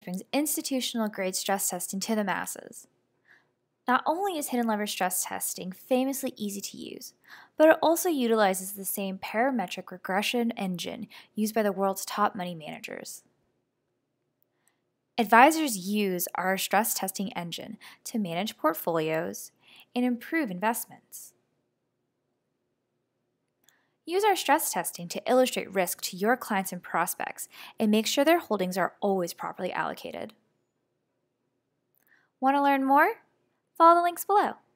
brings institutional-grade stress testing to the masses. Not only is HiddenLevers stress testing famously easy to use, but it also utilizes the same parametric regression engine used by the world's top money managers. Advisors use our stress testing engine to manage portfolios and improve investments. Use our stress testing to illustrate risk to your clients and prospects and make sure their holdings are always properly allocated. Want to learn more? Follow the links below.